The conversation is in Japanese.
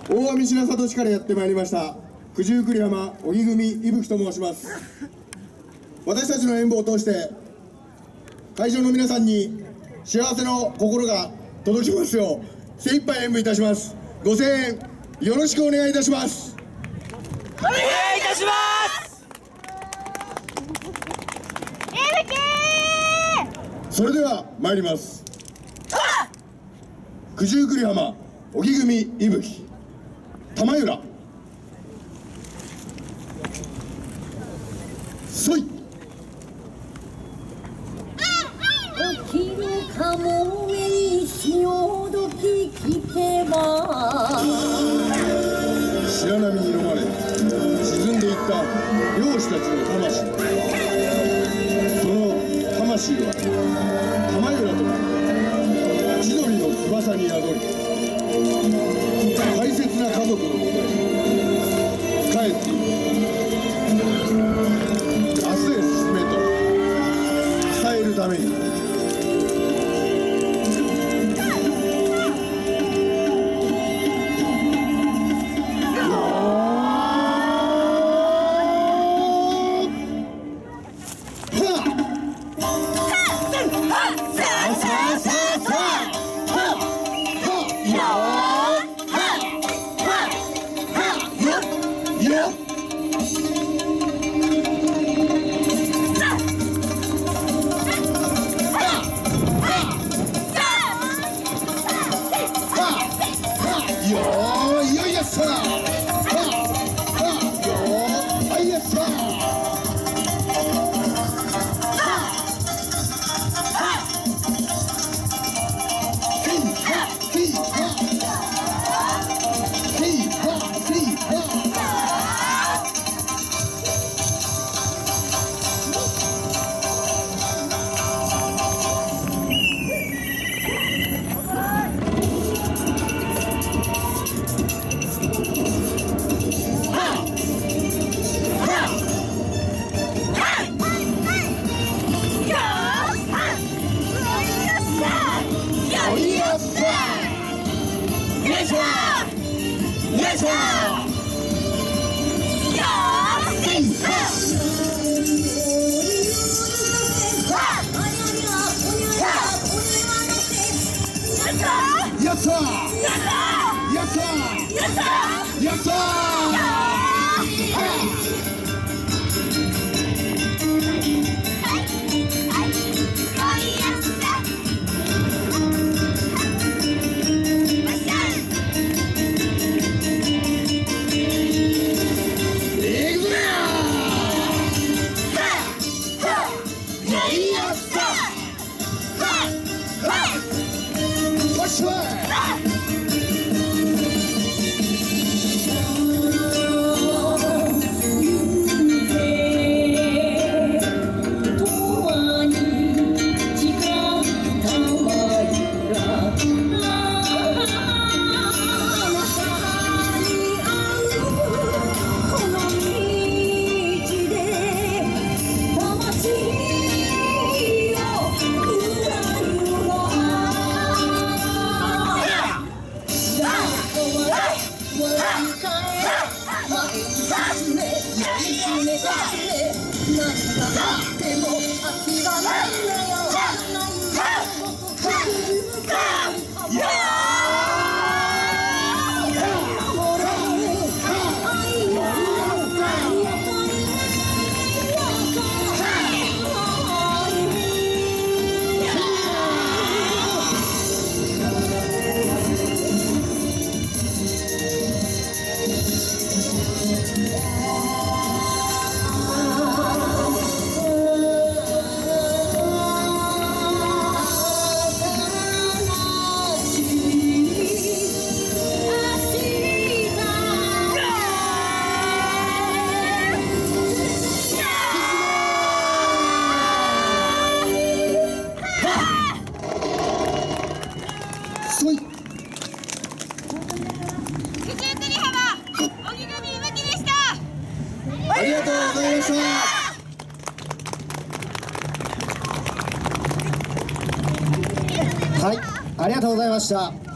大網白里市からやってまいりました九十九里浜荻組伊吹と申します。私たちの演舞を通して会場の皆さんに幸せの心が届きますよう精一杯演舞いたします。ご声援よろしくお願いいたします。 お願いいたします。 それでは参ります。九十九里浜荻組伊吹玉浦そい。 起きるかもめに潮時聞けば白波に飲まれ沈んでいった漁師たちの魂、その魂は玉浦と千鳥の翼に宿り大切な家族のもとへ帰っている。明日へ進めと伝えるためにやったありがとうございました。はい、ありがとうございました。